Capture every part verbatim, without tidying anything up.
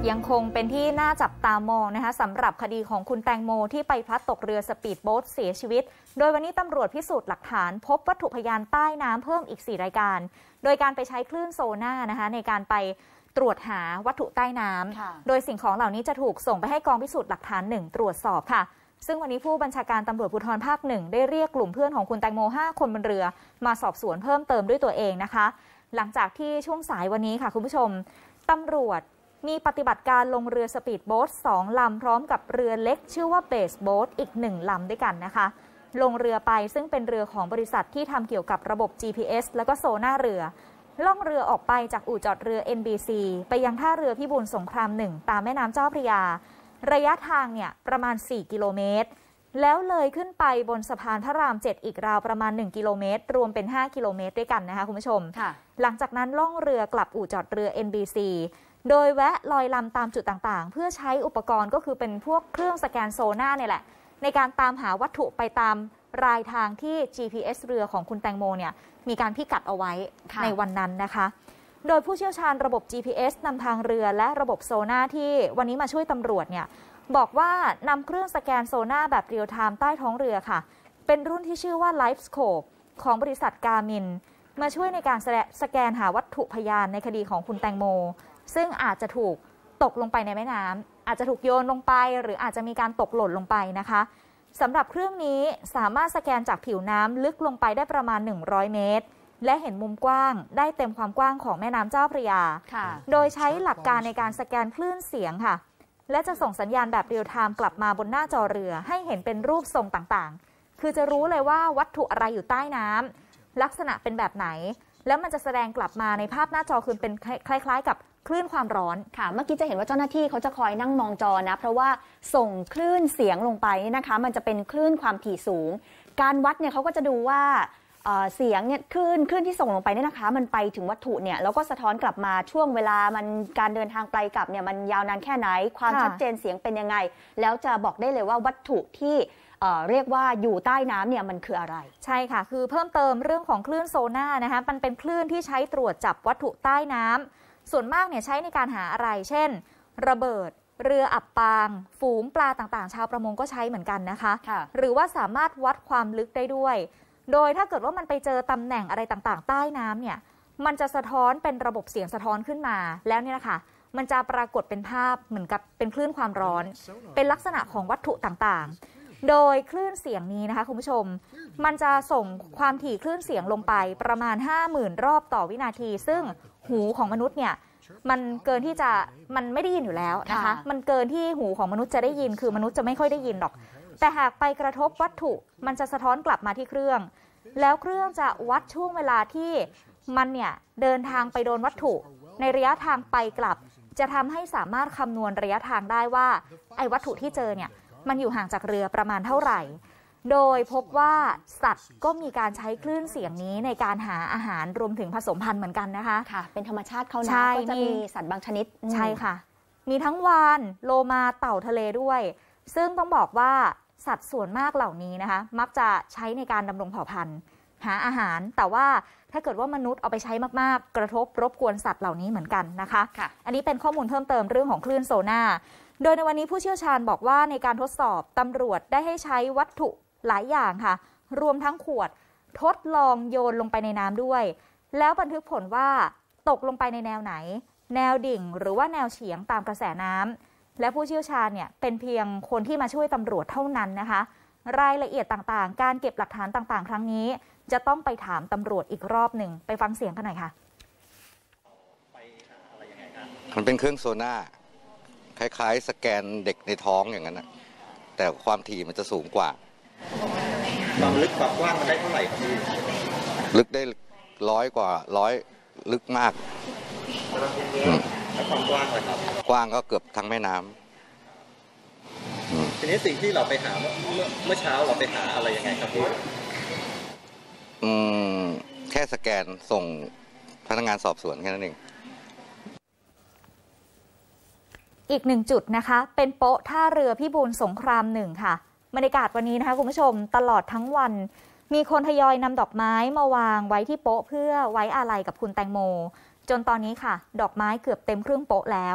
ยังคงเป็นที่น่าจับตามองนะคะสำหรับคดีของคุณแตงโมที่ไปพลัดตกเรือสปีดโบ๊ทเสียชีวิตโดยวันนี้ตำรวจพิสูจน์หลักฐานพบวัตถุพยานใต้น้ำเพิ่มอีกสี่รายการโดยการไปใช้คลื่นโซน่านะคะในการไปตรวจหาวัตถุใต้น้ำโดยสิ่งของเหล่านี้จะถูกส่งไปให้กองพิสูจน์หลักฐานหนึ่งตรวจสอบค่ะซึ่งวันนี้ผู้บัญชาการตำรวจภูธรภาคหนึ่งได้เรียกกลุ่มเพื่อนของคุณแตงโมห้าคนบนเรือมาสอบสวนเพิ่มเติมด้วยตัวเองนะคะหลังจากที่ช่วงสายวันนี้ค่ะคุณผู้ชมตำรวจมีปฏิบัติการลงเรือสปีดโบ๊ทสองลำพร้อมกับเรือเล็กชื่อว่าเบสโบ๊ทอีกหนึ่งลำด้วยกันนะคะลงเรือไปซึ่งเป็นเรือของบริษัทที่ทำเกี่ยวกับระบบ จี พี เอส แล้วก็โซน่าเรือล่องเรือออกไปจากอู่จอดเรือ เอ็น บี ซี ไปยังท่าเรือพิบูลสงครามหนึ่งตามแม่น้ำเจ้าพระยาระยะทางเนี่ยประมาณสี่กิโลเมตรแล้วเลยขึ้นไปบนสะพานพระรามเจ็ดอีกราวประมาณหนึ่งกิโลเมตรรวมเป็นห้ากิโลเมตรด้วยกันนะคะคุณผู้ชมหลังจากนั้นล่องเรือกลับอู่จอดเรือ เอ็น บี ซี โดยแวะลอยลำตามจุดต่างๆเพื่อใช้อุปกรณ์ก็คือเป็นพวกเครื่องสแกนโซน่าเนี่ยแหละในการตามหาวัตถุไปตามรายทางที่ จี พี เอส เรือของคุณแตงโมเนี่ยมีการพิกัดเอาไว้ในวันนั้นนะคะโดยผู้เชี่ยวชาญระบบ จี พี เอส นำทางเรือและระบบโซน่าที่วันนี้มาช่วยตำรวจเนี่ยบอกว่านำเครื่องสแกนโซน่าแบบเรียลไทม์ใต้ท้องเรือค่ะเป็นรุ่นที่ชื่อว่า LifeScope ของบริษัทกามินมาช่วยในการสแกนหาวัตถุพยานในคดีของคุณแตงโมซึ่งอาจจะถูกตกลงไปในแม่น้ำอาจจะถูกโยนลงไปหรืออาจจะมีการตกหล่นลงไปนะคะสำหรับเครื่องนี้สามารถสแกนจากผิวน้ำลึกลงไปได้ประมาณหนึ่งร้อยเมตรและเห็นมุมกว้างได้เต็มความกว้างของแม่น้ำเจ้าพระยาโดยใช้หลักการในการสแกนคลื่นเสียงค่ะและจะส่งสัญญาณแบบเรียลไทม์กลับมาบนหน้าจอเรือให้เห็นเป็นรูปทรงต่างๆคือจะรู้เลยว่าวัตถุอะไรอยู่ใต้น้ำลักษณะเป็นแบบไหนแล้วมันจะแสดงกลับมาในภาพหน้าจอคือเป็นคล้ายๆกับคลื่นความร้อนค่ะเมื่อกี้จะเห็นว่าเจ้าหน้าที่เขาจะคอยนั่งมองจอนะเพราะว่าส่งคลื่นเสียงลงไปนะคะมันจะเป็นคลื่นความถี่สูงการวัดเนี่ยเขาก็จะดูว่าเสียงเนี่ยคลื่นคลื่นที่ส่งลงไปเนี่ยนะคะมันไปถึงวัตถุเนี่ยแล้วก็สะท้อนกลับมาช่วงเวลามันการเดินทางไปกลับเนี่ยมันยาวนานแค่ไหนความชัดเจนเสียงเป็นยังไงแล้วจะบอกได้เลยว่าวัตถุที่เอ่อเรียกว่าอยู่ใต้น้ำเนี่ยมันคืออะไรใช่ค่ะคือเพิ่มเติมเรื่องของคลื่นโซน่านะคะมันเป็นคลื่นที่ใช้ตรวจจับวัตถุใต้น้ำส่วนมากเนี่ยใช้ในการหาอะไรเช่นระเบิดเรืออับปางฝูงปลาต่างๆชาวประมงก็ใช้เหมือนกันนะคะหรือว่าสามารถวัดความลึกได้ด้วยโดยถ้าเกิดว่ามันไปเจอตำแหน่งอะไรต่างๆใต้น้ำเนี่ยมันจะสะท้อนเป็นระบบเสียงสะท้อนขึ้นมาแล้วเนี่ยนะคะมันจะปรากฏเป็นภาพเหมือนกับเป็นคลื่นความร้อนเป็นลักษณะของวัตถุต่างๆโดยคลื่นเสียงนี้นะคะคุณผู้ชมมันจะส่งความถี่คลื่นเสียงลงไปประมาณ ห้าหมื่น รอบต่อวินาทีซึ่งหูของมนุษย์เนี่ยมันเกินที่จะมันไม่ได้ยินอยู่แล้วนะคะมันเกินที่หูของมนุษย์จะได้ยินคือมนุษย์จะไม่ค่อยได้ยินหรอกแต่หากไปกระทบวัตถุมันจะสะท้อนกลับมาที่เครื่องแล้วเครื่องจะวัดช่วงเวลาที่มันเนี่ยเดินทางไปโดนวัตถุในระยะทางไปกลับจะทำให้สามารถคำนวณระยะทางได้ว่าไอ้วัตถุที่เจอเนี่ยมันอยู่ห่างจากเรือประมาณเท่าไหร่โดยพบว่าสัตว์ก็มีการใช้คลื่นเสียงนี้ในการหาอาหารรวมถึงผสมพันธุ์เหมือนกันนะคะค่ะเป็นธรรมชาติเขานะก็จะมีสัตว์บางชนิดใช่ค่ะมีทั้งวาฬโลมาเต่าทะเลด้วยซึ่งต้องบอกว่าสัตว์ส่วนมากเหล่านี้นะคะมักจะใช้ในการดำรงเผ่าพันธุ์หาอาหารแต่ว่าถ้าเกิดว่ามนุษย์เอาไปใช้มากๆกระทบรบกวนสัตว์เหล่านี้เหมือนกันนะคะอันนี้เป็นข้อมูลเพิ่มเติมเรื่องของคลื่นโซน่าโดยในวันนี้ผู้เชี่ยวชาญบอกว่าในการทดสอบตำรวจได้ให้ใช้วัตถุหลายอย่างค่ะรวมทั้งขวดทดลองโยนลงไปในน้ำด้วยแล้วบันทึกผลว่าตกลงไปในแนวไหนแนวดิ่งหรือว่าแนวเฉียงตามกระแสน้ำและผู้เชี่ยวชาญเนี่ยเป็นเพียงคนที่มาช่วยตำรวจเท่านั้นนะคะรายละเอียดต่างๆการเก็บหลักฐานต่างๆครั้งนี้จะต้องไปถามตำรวจอีกรอบหนึ่งไปฟังเสียงกันหน่อยค่ะมันเป็นเครื่องโซน่าคล้ายๆสแกนเด็กในท้องอย่างนั้นนะแต่ความถี่มันจะสูงกว่าความลึกความกว้างมันได้เท่าไหร่ครับพี่ลึกได้ร้อยกว่าร้อยลึกมากแล้วความกว้างเลยครับกว้างก็เกือบทั้งแม่น้ำทีนี้สิ่งที่เราไปหาเมื่อเมื่อเช้าเราไปหาอะไรยังไงครับพี่อืมแค่สแกนส่งพนักงานสอบสวนแค่นั้นเองอีกหนึ่งจุดนะคะเป็นโป๊ะท่าเรือพิบูลสงครามหนึ่งค่ะบรรยากาศวันนี้นะคะคุณผู้ชมตลอดทั้งวันมีคนทยอยนำดอกไม้มาวางไว้ที่โป๊ะเพื่อไว้อาลัยกับคุณแตงโมจนตอนนี้ค่ะดอกไม้เกือบเต็มครึ่งโป๊ะแล้ว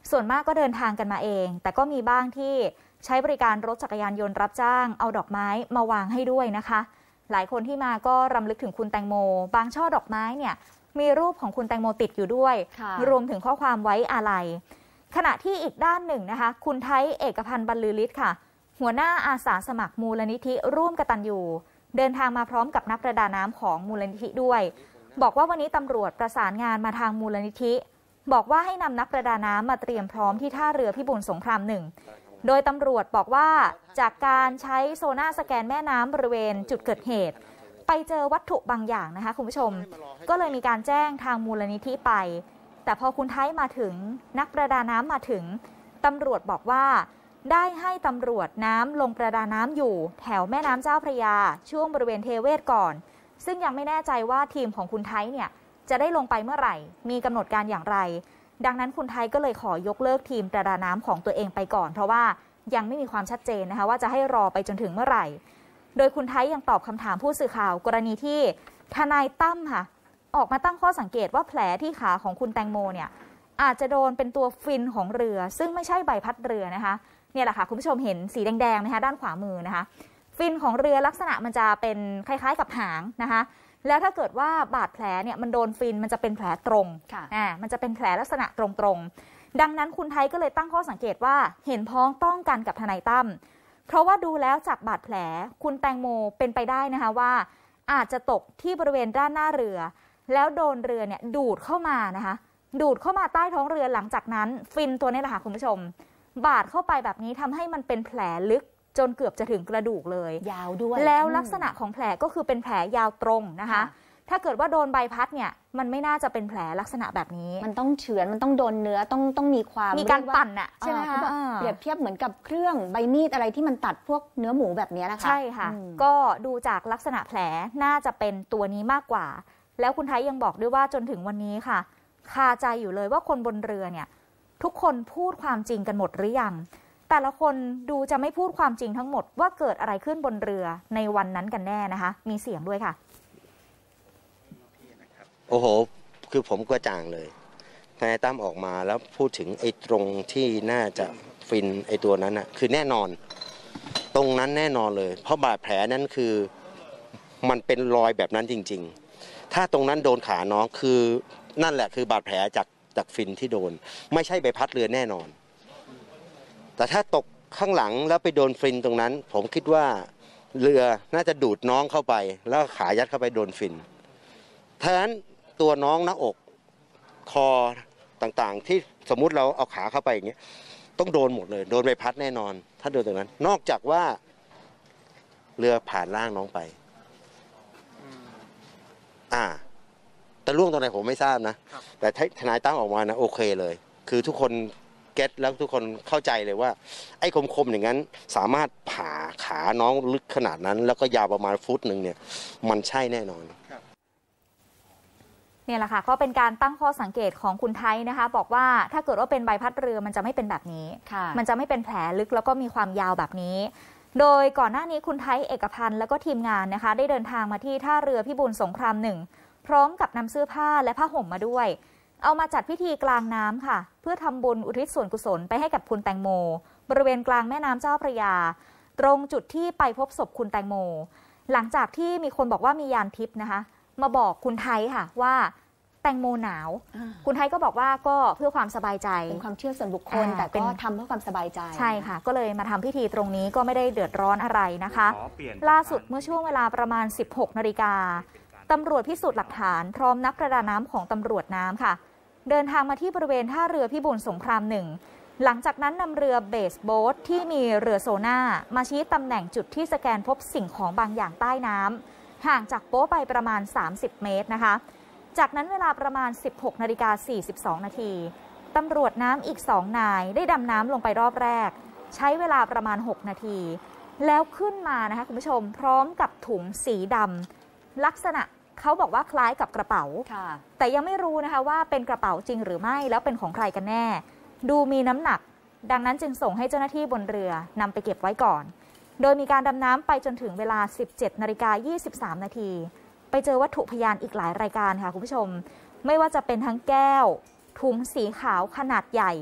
ส่วนมากก็เดินทางกันมาเองแต่ก็มีบ้างที่ใช้บริการรถจักรยานยนต์รับจ้างเอาดอกไม้มาวางให้ด้วยนะคะหลายคนที่มาก็รำลึกถึงคุณแตงโมบางช่อดอกไม้เนี่ยมีรูปของคุณแตงโมติดอยู่ด้วยรวมถึงข้อความไว้อาลัยขณะที่อีกด้านหนึ่งนะคะคุณไทยเอกพันธ์บรรลือฤทธิ์ค่ะหัวหน้าอาสาสมัครมูลนิธิร่วมกตัญญูเดินทางมาพร้อมกับนักประดาน้ำของมูลนิธิด้วยบอกว่าวันนี้ตำรวจประสานงานมาทางมูลนิธิบอกว่าให้นำนักประดาน้ำมาเตรียมพร้อมที่ท่าเรือพิบูลสงครามหนึ่งโดยตำรวจบอกว่าจากการใช้โซน่าสแกนแม่น้ำบริเวณจุดเกิดเหตุไปเจอวัตถุบางอย่างนะคะคุณผู้ชมก็เลยมีการแจ้งทางมูลนิธิไปแต่พอคุณไทยมาถึงนักประดาน้ำมาถึงตำรวจบอกว่าได้ให้ตำรวจน้ำลงประดาน้ำอยู่แถวแม่น้ำเจ้าพระยาช่วงบริเวณเทเวศก่อนซึ่งยังไม่แน่ใจว่าทีมของคุณไทยเนี่ยจะได้ลงไปเมื่อไหร่มีกำหนดการอย่างไรดังนั้นคุณไทยก็เลยขอยกเลิกทีมประดาน้ำของตัวเองไปก่อนเพราะว่ายังไม่มีความชัดเจนนะคะว่าจะให้รอไปจนถึงเมื่อไหร่โดยคุณไทยยังตอบคำถามผู้สื่อข่าวกรณีที่ทนายตั้มค่ะออกมาตั้งข้อสังเกตว่าแผลที่ขาของคุณแตงโมเนี่ยอาจจะโดนเป็นตัวฟินของเรือซึ่งไม่ใช่ใบพัดเรือนะคะเนี่ยแหละค่ะคุณผู้ชมเห็นสีแดงๆนะคะด้านขวามือนะคะฟินของเรือลักษณะมันจะเป็นคล้ายๆกับหางนะคะแล้วถ้าเกิดว่าบาดแผลเนี่ยมันโดนฟินมันจะเป็นแผลตรงอ่ามันจะเป็นแผลลักษณะตรงๆดังนั้นคุณไทยก็เลยตั้งข้อสังเกตว่าเห็นพ้องต้องกันกับทนายตั้มเพราะว่าดูแล้วจากบาดแผลคุณแตงโมเป็นไปได้นะคะว่าอาจจะตกที่บริเวณด้านหน้าเรือแล้วโดนเรือเนี่ยดูดเข้ามานะคะดูดเข้ามาใต้ท้องเรือหลังจากนั้นฟินตัวนี้แหละค่ะคุณผู้ชมบาดเข้าไปแบบนี้ทำให้มันเป็นแผลลึกจนเกือบจะถึงกระดูกเลยยาวด้วยแล้วลักษณะของแผลก็คือเป็นแผลยาวตรงนะคะถ้าเกิดว่าโดนใบพัดเนี่ยมันไม่น่าจะเป็นแผลลักษณะแบบนี้มันต้องเฉือนมันต้องโดนเนื้อต้องต้องมีความมีการปั่นอะใช่ไหมคะเปรียบเทียบเหมือนกับเครื่องใบมีดอะไรที่มันตัดพวกเนื้อหมูแบบนี้นะคะใช่ค่ะก็ดูจากลักษณะแผลน่าจะเป็นตัวนี้มากกว่าแล้วคุณไทยยังบอกด้วยว่าจนถึงวันนี้ค่ะคาใจอยู่เลยว่าคนบนเรือเนี่ยทุกคนพูดความจริงกันหมดหรือยังแต่ละคนดูจะไม่พูดความจริงทั้งหมดว่าเกิดอะไรขึ้นบนเรือในวันนั้นกันแน่นะคะมีเสียงด้วยค่ะโอ้โหคือผมกระจ่างเลยทนายตั้มออกมาแล้วพูดถึงไอ้ตรงที่น่าจะฟินไอ้ตัวนั้นน่ะคือแน่นอนตรงนั้นแน่นอนเลยเพราะบาดแผลนั้นคือมันเป็นรอยแบบนั้นจริงๆถ้าตรงนั้นโดนขาน้องคือนั่นแหละคือบาดแผลจากจากฟินที่โดนไม่ใช่ใบพัดเรือแน่นอนแต่ถ้าตกข้างหลังแล้วไปโดนฟินตรงนั้นผมคิดว่าเรือน่าจะดูดน้องเข้าไปแล้วขายัดเข้าไปโดนฟินฉะนั้นตัวน้องหน้าอกคอต่างๆที่สมมุติเราเอาขาเข้าไปอย่างเงี้ยต้องโดนหมดเลยโดนใบพัดแน่นอนถ้าโดนตรงนั้นนอกจากว่าเรือผ่านล่างน้องไปอ่าแต่ล่วงตรงไหนผมไม่ทราบนะแต่ทนายตั้งออกมานะโอเคเลยคือทุกคนเก็ตแล้วทุกคนเข้าใจเลยว่าไอ้คมๆอย่างนั้นสามารถผ่าขาน้องลึกขนาดนั้นแล้วก็ยาวประมาณฟุตหนึ่งเนี่ยมันใช่แน่นอนเนี่ยแหละค่ะก็เป็นการตั้งข้อสังเกตของคุณไทยนะคะบอกว่าถ้าเกิดว่าเป็นใบพัดเรือมันจะไม่เป็นแบบนี้มันจะไม่เป็นแผลลึกแล้วก็มีความยาวแบบนี้โดยก่อนหน้านี้คุณไทยเอกพันธ์แล้วก็ทีมงานนะคะได้เดินทางมาที่ท่าเรือพิบูลสงครามหนึ่งพร้อมกับนำเสื้อผ้าและผ้าห่มมาด้วยเอามาจัดพิธีกลางน้ำค่ะเพื่อทำบุญอุทิศส่วนกุศลไปให้กับคุณแตงโมบริเวณกลางแม่น้ำเจ้าพระยาตรงจุดที่ไปพบศพคุณแตงโมหลังจากที่มีคนบอกว่ามียานทิพย์นะคะมาบอกคุณไทยค่ะว่าแตงโมหนาวคุณไทยก็บอกว่าก็เพื่อความสบายใจเป็นความเชื่อส่วนบุคคลแต่ก็ทำเพื่อความสบายใจใช่ค่ะก็เลยมาทำพิธีตรงนี้ก็ไม่ได้เดือดร้อนอะไรนะคะล่าสุดเมื่อช่วงเวลาประมาณสิบหกนาฬิกาตำรวจพิสูจน์หลักฐานพร้อมนักประดาน้ำของตำรวจน้ำค่ะเดินทางมาที่บริเวณท่าเรือพิบูลสงครามหนึ่งหลังจากนั้นนำเรือเบสโบ๊ทที่มีเรือโซน่ามาชี้ตำแหน่งจุดที่สแกนพบสิ่งของบางอย่างใต้น้ำห่างจากโป๊ะไปประมาณสามสิบเมตรนะคะจากนั้นเวลาประมาณ สิบหกนาฬิกาสี่สิบสองนาทีตำรวจน้ำอีกสองนายได้ดำน้ำลงไปรอบแรกใช้เวลาประมาณหกนาทีแล้วขึ้นมานะคะคุณผู้ชมพร้อมกับถุงสีดำลักษณะเขาบอกว่าคล้ายกับกระเป๋าแต่ยังไม่รู้นะคะว่าเป็นกระเป๋าจริงหรือไม่แล้วเป็นของใครกันแน่ดูมีน้ำหนักดังนั้นจึงส่งให้เจ้าหน้าที่บนเรือนำไปเก็บไว้ก่อนโดยมีการดำน้ำไปจนถึงเวลา สิบเจ็ดนาฬิกายี่สิบสามนาทีไปเจอวัตถุพยานอีกหลายรายการค่ะคุณผู้ชมไม่ว่าจะเป็นทั้งแก้วถุงสีขาวขนาดใหญ่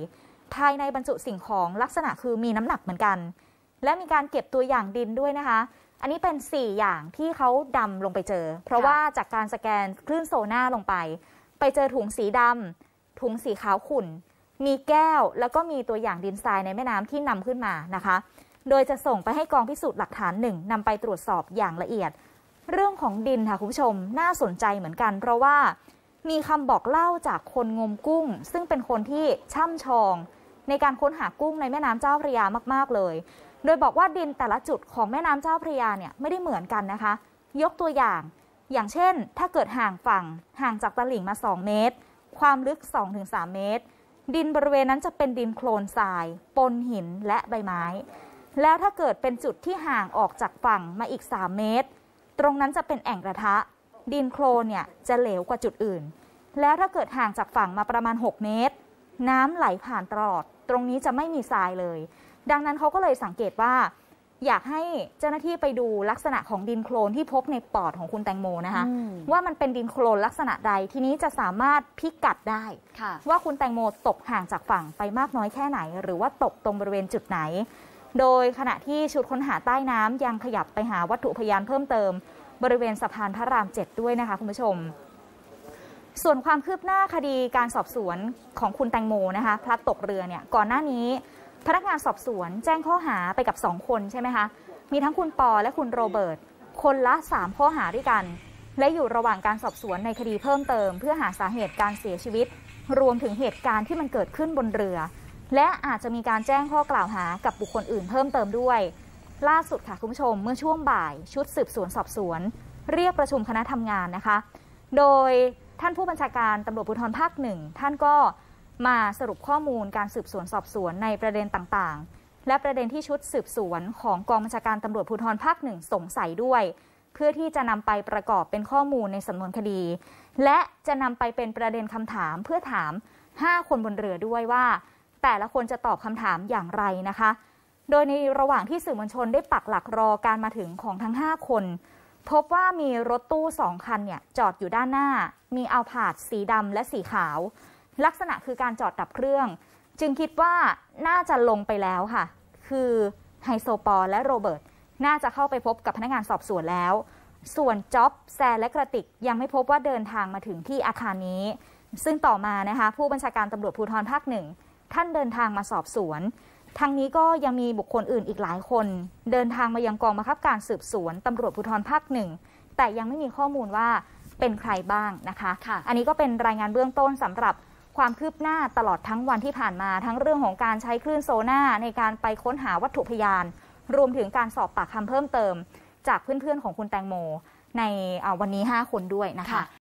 ภายในบรรจุสิ่งของลักษณะคือมีน้ำหนักเหมือนกันและมีการเก็บตัวอย่างดินด้วยนะคะอันนี้เป็นสี่อย่างที่เขาดำลงไปเจอเพราะว่าจากการสแกนคลื่นโซน่าลงไปไปเจอถุงสีดำถุงสีขาวขุ่นมีแก้วแล้วก็มีตัวอย่างดินทรายในแม่น้ำที่นำขึ้นมานะคะโดยจะส่งไปให้กองพิสูจน์หลักฐานหนึ่งนำไปตรวจสอบอย่างละเอียดเรื่องของดินค่ะคุณผู้ชมน่าสนใจเหมือนกันเพราะว่ามีคำบอกเล่าจากคนงมกุ้งซึ่งเป็นคนที่ช่ำชองในการค้นหากุ้งในแม่น้ำเจ้าพระยามากๆเลยโดยบอกว่าดินแต่ละจุดของแม่น้ำเจ้าพระยาเนี่ยไม่ได้เหมือนกันนะคะยกตัวอย่างอย่างเช่นถ้าเกิดห่างฝั่งห่างจากตลิ่งมาสองเมตรความลึก สองถึงสาม เมตรดินบริเวณนั้นจะเป็นดินโคลนทรายปนหินและใบไม้แล้วถ้าเกิดเป็นจุดที่ห่างออกจากฝั่งมาอีกสามเมตรตรงนั้นจะเป็นแอ่งกระทะดินโคลนเนี่ยจะเหลวกว่าจุดอื่นแล้วถ้าเกิดห่างจากฝั่งมาประมาณหกเมตรน้ำไหลผ่านตลอดตรงนี้จะไม่มีทรายเลยดังนั้นเขาก็เลยสังเกตว่าอยากให้เจ้าหน้าที่ไปดูลักษณะของดินโคลนที่พบในปอดของคุณแตงโมนะคะว่ามันเป็นดินโคลนลักษณะใดทีนี้จะสามารถพิกัดได้ว่าคุณแตงโมตกห่างจากฝั่งไปมากน้อยแค่ไหนหรือว่าตกตรงบริเวณจุดไหนโดยขณะที่ชุดค้นหาใต้น้ำยังขยับไปหาวัตถุพยานเพิ่มเติมบริเวณสะพานพระรามเจ็ดด้วยนะคะคุณผู้ชมส่วนความคืบหน้าคดีการสอบสวนของคุณแตงโมนะคะพลัดตกเรือเนี่ยก่อนหน้านี้พนักงานสอบสวนแจ้งข้อหาไปกับสองคนใช่ไหมคะมีทั้งคุณปอและคุณโรเบิร์ตคนละสามข้อหาด้วยกันและอยู่ระหว่างการสอบสวนในคดีเพิ่มเติมเพื่อหาสาเหตุการเสียชีวิตรวมถึงเหตุการณ์ที่มันเกิดขึ้นบนเรือและอาจจะมีการแจ้งข้อกล่าวหากับบุคคลอื่นเพิ่มเติมด้วยล่าสุดค่ะคุณผู้ชมเมื่อช่วงบ่ายชุดสืบสวนสอบสวนเรียกประชุมคณะทำงานนะคะโดยท่านผู้บัญชาการตำรวจภูธรภาคหนึ่งท่านก็มาสรุปข้อมูลการสืบสวนสอบสวนในประเด็นต่างๆและประเด็นที่ชุดสืบสวนของกองบัญชาการตำรวจภูธรภาคหนึ่งสงสัยด้วยเพื่อที่จะนำไปประกอบเป็นข้อมูลในสำนวนคดีและจะนำไปเป็นประเด็นคำถามเพื่อถามห้าคนบนเรือด้วยว่าแต่ละคนจะตอบคำถามอย่างไรนะคะโดยในระหว่างที่สื่อมวลชนได้ปักหลักรอการมาถึงของทั้งห้าคนพบว่ามีรถตู้สองคันเนี่ยจอดอยู่ด้านหน้ามีอัลพาร์ดสีดำและสีขาวลักษณะคือการจอดดับเครื่องจึงคิดว่าน่าจะลงไปแล้วค่ะคือไฮโซปอลและโรเบิร์ตน่าจะเข้าไปพบกับพนักงานสอบสวนแล้วส่วนจ๊อบแซนและกระติกยังไม่พบว่าเดินทางมาถึงที่อาคารนี้ซึ่งต่อมานะคะผู้บัญชาการตำรวจภูธรภาคหนึ่งท่านเดินทางมาสอบสวนทางนี้ก็ยังมีบุคคลอื่นอีกหลายคนเดินทางมายังกองบังคับการสืบสวนตำรวจภูธรภาคหนึ่งแต่ยังไม่มีข้อมูลว่าเป็นใครบ้างนะคะอันนี้ก็เป็นรายงานเบื้องต้นสำหรับความคืบหน้าตลอดทั้งวันที่ผ่านมาทั้งเรื่องของการใช้คลื่นโซน่าในการไปค้นหาวัตถุพยานรวมถึงการสอบปากคำเพิ่มเติมจากเพื่อนๆของคุณแตงโมในวันนี้ห้าคนด้วยนะคะ